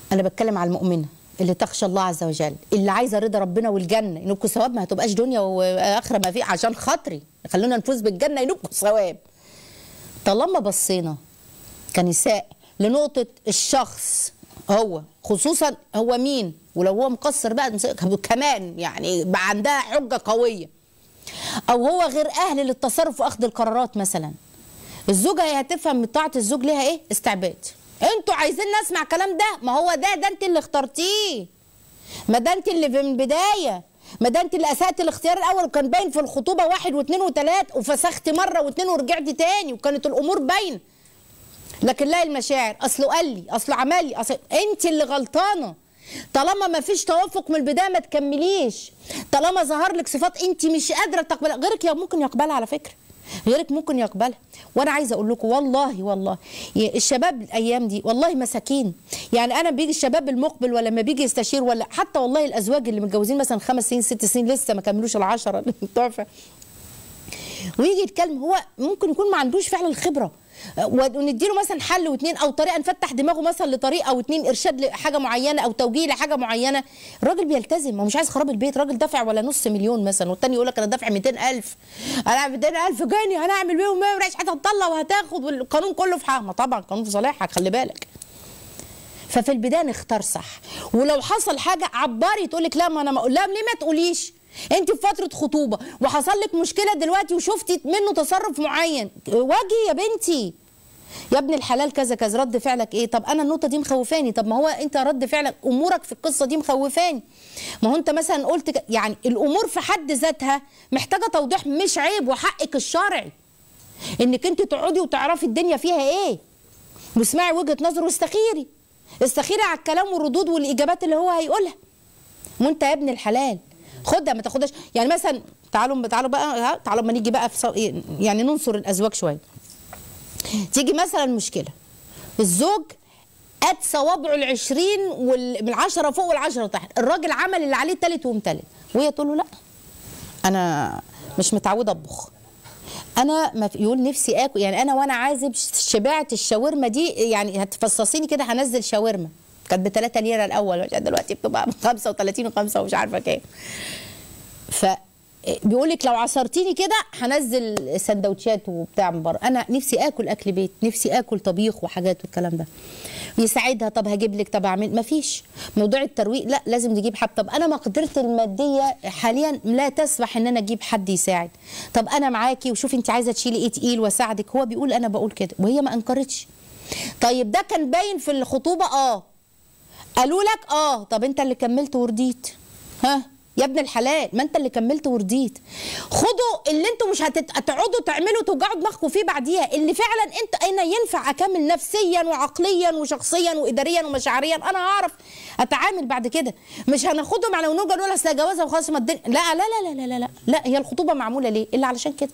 انا بتكلم على المؤمنه اللي تخشى الله عز وجل، اللي عايزه رضا ربنا والجنه، ينوبكم ثواب، ما هتبقاش دنيا واخره ما في، عشان خاطري خلونا نفوز بالجنه ينوبكم ثواب. طالما بصينا كنساء لنقطه الشخص، هو خصوصا هو مين، ولو هو مقصر بقى كمان يعني بقى عندها حجه قويه، او هو غير اهل للتصرف واخذ القرارات مثلا، الزوجه هي هتفهم من طاعه الزوج ليها ايه؟ استعباد. انتوا عايزين نسمع كلام ده؟ ما هو ده انت اللي اخترتيه، ما ده انت اللي في البدايه، ما ده انت اللي اسأت الاختيار الاول، وكان باين في الخطوبه 1 و2 و3 وفسخت مره و2 ورجعت تاني وكانت الامور باينه. لكن لا، المشاعر، اصله قال لي، اصله عمل لي، اصل انت اللي غلطانه. طالما ما فيش توافق من البدايه ما تكمليش، طالما ظهر لك صفات انت مش قادره تقبلها، غيرك ممكن يقبلها على فكره، غيرك ممكن يقبلها. وانا عايزه اقول لكم والله الشباب الايام دي والله مساكين. يعني انا بيجي الشباب المقبل ولا لما بيجي يستشير، ولا حتى والله الازواج اللي متجوزين مثلا 5 سنين 6 سنين لسه ما كملوش ال10 التحفه، ويجي يتكلم، هو ممكن يكون ما عندوش فعلا الخبره، ونديله مثلا حل واثنين او طريقه، نفتح دماغه مثلا لطريقه او اتنين، ارشاد لحاجه معينه او توجيه لحاجه معينه، الراجل بيلتزم، هو مش عايز خراب البيت، راجل دافع ولا نص مليون مثلا، والتاني يقول لك انا دافع 200,000، انا 200,000 جنيه هنعمل بيهم ايه، ومش هتطلع وهتاخد، والقانون كله في حقها، ما طبعا القانون في صالحك خلي بالك. ففي البدايه نختار صح، ولو حصل حاجه عبري تقول لك لا، ما انا لا، ليه ما تقوليش؟ انت في فتره خطوبه وحصل لك مشكله دلوقتي وشفتي منه تصرف معين، واجهي يا بنتي، يا ابن الحلال كذا كذا، رد فعلك ايه؟ طب انا النقطه دي مخوفاني، طب ما هو انت رد فعلك، امورك في القصه دي مخوفاني، ما هو انت مثلا قلت يعني الامور في حد ذاتها محتاجه توضيح، مش عيب، وحقك الشرعي انك انت تقعدي وتعرفي الدنيا فيها ايه، واسمعي وجهه نظره، واستخيري، استخيري على الكلام والردود والاجابات اللي هو هيقولها. وانت يا ابن الحلال خدها ما تاخدهاش. يعني مثلا تعالوا بقى، تعالوا ما نيجي بقى في يعني ننصر الازواج شويه. تيجي مثلا مشكله، الزوج قد صوابعه ال20 من 10 فوق وال10 تحت، الراجل عمل اللي عليه تالت ومتلت، وهي تقول له لا انا مش متعوده اطبخ، انا ما يقول نفسي اكل، يعني انا وانا عازب شبعت الشاورما دي، يعني هتفصصيني كده هنزل شاورما، كانت ب3 ليره الاول، دلوقتي بتبقى ب 35 و5 ومش عارفه كام. بيقول لك لو عصرتيني كده هنزل سندوتشات وبتاع من بره، انا نفسي اكل اكل بيت، نفسي اكل طبيخ وحاجات والكلام ده. يساعدها، طب هجيب لك، طب اعمل، مفيش موضوع الترويق، لا لازم نجيب حد، طب انا مقدرتي الماديه حاليا لا تسمح ان انا اجيب حد يساعد، طب انا معاكي وشوفي انت عايزه تشيلي ايه تقيل واساعدك، هو بيقول انا بقول كده وهي ما انكرتش. طيب ده كان باين في الخطوبه، قالوا لك طب انت اللي كملت ورضيت، ها يا ابن الحلال، ما انت اللي كملت ورضيت. خدوا اللي انتوا مش هتقعدوا تعملوا توجعوا دماغكم فيه بعديها، اللي فعلا انا ينفع اكمل نفسيا وعقليا وشخصيا واداريا ومشاعريا، انا هعرف اتعامل بعد كده، مش هناخدهم على ونوجه نقول اصل جوازه وخلاص ما الدنيا، لا لا لا لا لا لا لا، هي الخطوبه معموله ليه؟ الا علشان كده.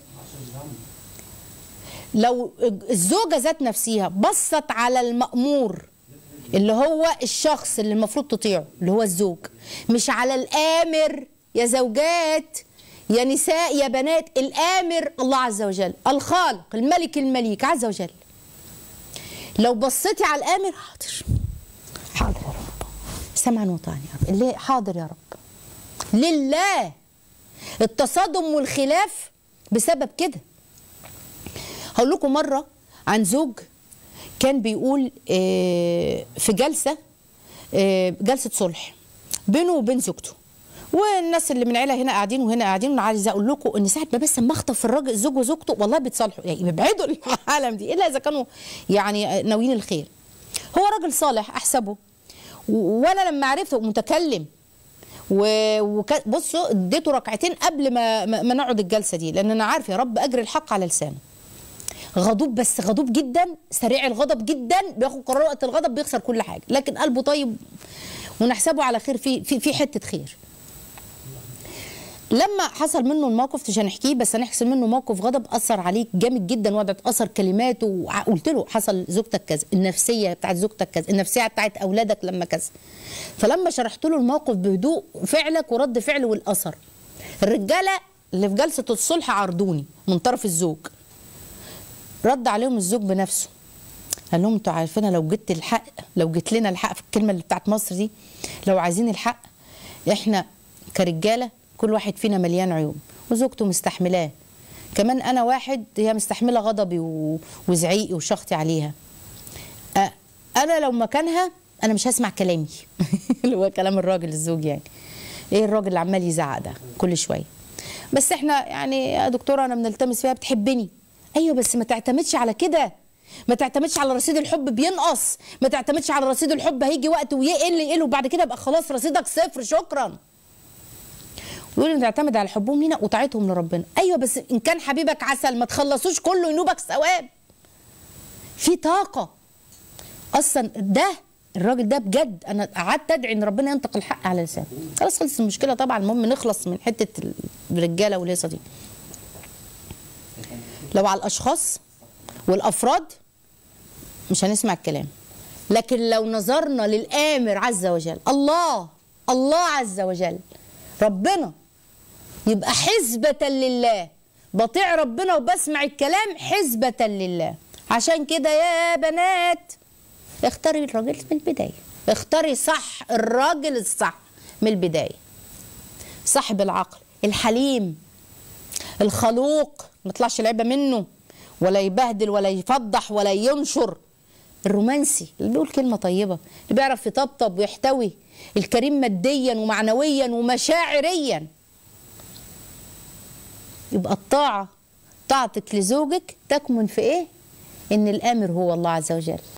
لو الزوجه ذات نفسها بصت على المأمور اللي هو الشخص اللي المفروض تطيعه اللي هو الزوج، مش على الآمر، يا زوجات يا نساء يا بنات، الآمر الله عز وجل، الخالق الملك المليك عز وجل. لو بصيتي على الآمر، حاضر حاضر يا رب، سمعا وطاعا يا رب، اللي حاضر يا رب لله. التصادم والخلاف بسبب كده. هقول لكم مرة عن زوج كان بيقول في جلسة صلح بينه وبين زوجته، والناس اللي من العيله هنا قاعدين وهنا قاعدين، وانا عايزه اقول لكم ان ساعه ما بس اخطف الراجل الزوج وزوجته والله بيتصالحوا، يعني بيبعدوا العالم دي الا اذا كانوا يعني ناويين الخير. هو راجل صالح احسبه، وانا لما عرفته متكلم بصوا اديته ركعتين قبل ما نقعد الجلسه دي، لان انا عارفه يا رب اجر الحق على لسانه. غضوب، بس غضوب جدا، سريع الغضب جدا، بياخد قرار وقت الغضب بيخسر كل حاجه، لكن قلبه طيب ونحسبه على خير، في حته خير. لما حصل منه الموقف مش هنحكيه، بس هنحصل منه موقف غضب اثر عليه جامد جدا، وضعت اثر كلماته، وقلت له حصل زوجتك كذا، النفسيه بتاعت زوجتك كذا، النفسيه بتاعت اولادك لما كذا. فلما شرحت له الموقف بهدوء، فعلك ورد فعل والاثر، الرجاله اللي في جلسه الصلح عرضوني من طرف الزوج، رد عليهم الزوج بنفسه، قال لهم انتوا عارفين لو جيت الحق، لو جيت لنا الحق في الكلمه اللي بتاعت مصر دي، لو عايزين الحق احنا كرجاله كل واحد فينا مليان عيوب وزوجته مستحملاه، كمان انا واحد هي مستحمله غضبي وزعيقي وشخطي عليها. انا لو مكانها انا مش هسمع كلامي اللي هو كلام الراجل الزوج يعني. ايه الراجل اللي عمال يزعق ده كل شويه؟ بس احنا يعني يا دكتوره انا بنلتمس فيها بتحبني. ايوه بس ما تعتمدش على كده، ما تعتمدش على رصيد الحب بينقص، ما تعتمدش على رصيد الحب هيجي وقت ويقل وبعد كده يبقى خلاص رصيدك صفر شكرا. ويقول تعتمد على حبهم لينا وطاعتهم لربنا. ايوه بس ان كان حبيبك عسل ما تخلصوش كله ينوبك ثواب. في طاقه اصلا. ده الراجل ده بجد انا قعدت ادعي ان ربنا ينطق الحق على لسانه. خلاص خلصت المشكله طبعا. المهم نخلص من حته الرجاله والهيصه دي. لو على الاشخاص والافراد مش هنسمع الكلام، لكن لو نظرنا للآمر عز وجل الله عز وجل ربنا، يبقى حسبة لله، بطيع ربنا وبسمع الكلام حسبة لله. عشان كده يا بنات اختاري الراجل من البداية، اختاري صح الراجل الصح من البداية، صاحب العقل الحليم الخلوق، ما يطلعش العيبة منه ولا يبهدل ولا يفضح ولا ينشر، الرومانسي اللي بيقول كلمة طيبة، اللي بيعرف يطبطب ويحتوي، الكريم ماديا ومعنويا ومشاعريا. يبقى طاعتك لزوجك تكمن في ايه؟ ان الامر هو الله عز وجل.